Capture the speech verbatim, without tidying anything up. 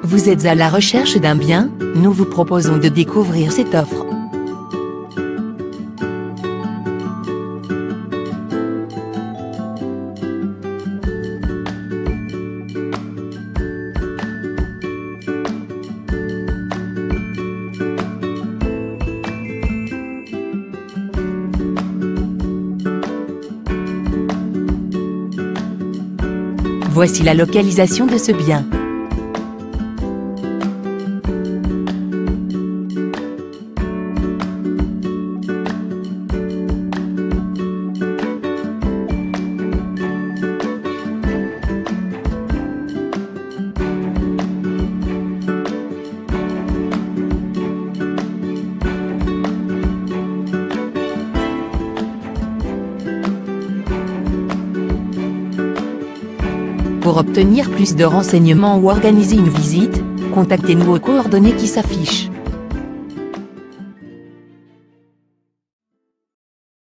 Vous êtes à la recherche d'un bien? Nous vous proposons de découvrir cette offre. Voici la localisation de ce bien. Pour obtenir plus de renseignements ou organiser une visite, contactez-nous aux coordonnées qui s'affichent.